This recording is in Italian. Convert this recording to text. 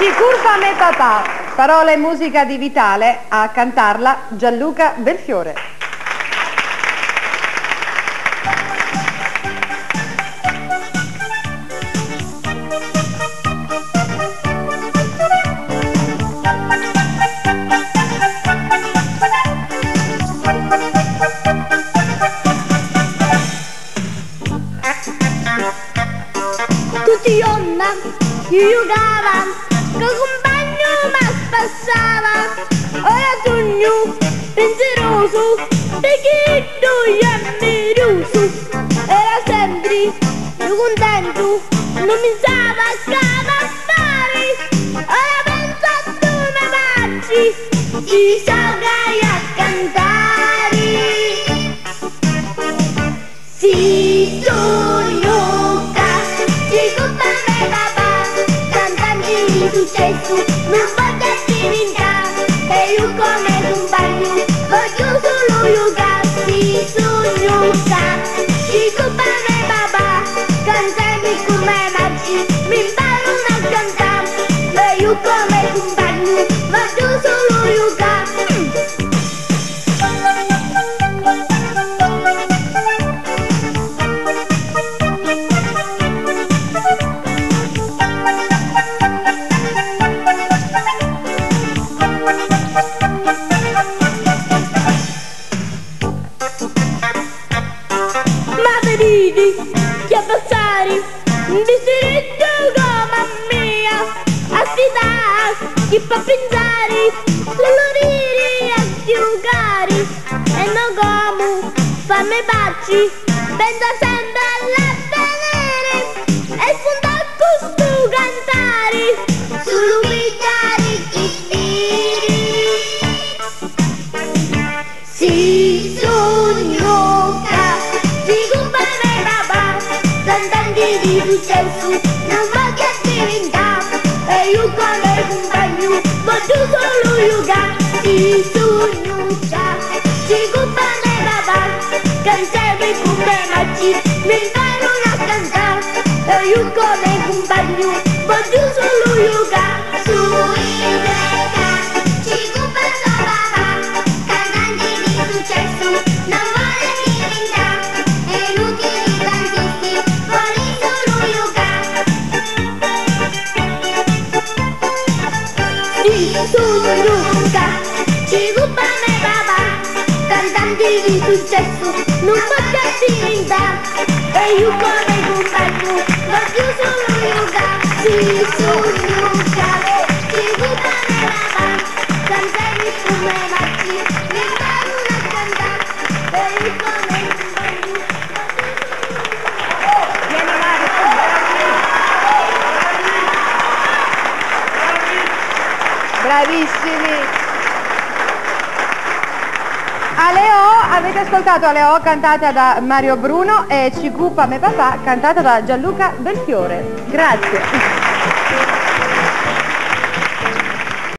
Ci curva me papà, parola e musica di Vitale, a cantarla Gianluca Belfiore. Tutti onna, giocavano, che compagno mi passava, ora sogno pensieroso, perché tu io ammiroso, era sempre io contento, non mi stava a fare, ora penso a tu mi facci, ci sarai a cantare, sì sogno successo, non voglio diventare e io come compagno voglio solo giocare, sì sogno ci compare papà, cantami come maggi, mi imparo a cantare e io come compagno voglio solo giocare. Che abbassare un vestito come mia, a sfidare chi può pensare, solo dire a giocare, e non come fammi baci, pensa sempre all'avvenire, e spunta a questo cantare, solo pigliare chi tiri, sì sogno di successo, non voglio diventare e io come compagno voglio solo giocare, sì sogno ci compare papà, cantare come maggi, mi imparo a cantare e io come compagno voglio solo giocare, su Idreca ci compare papà, cantante di successo, non vuole diventare e inutili cantisti. Sognuca, ci compare papà, cantanti di successo, non voglio diventare e io come compagno voglio solo giocare, sì sognuca, ci compare papà, cantanti come maggi, mi imparo a cantare e io come compagno Bravissimi! Aleo, avete ascoltato Aleo cantata da Mario Bruno e Ci cupa me papà cantata da Gianluca Belfiore. Grazie!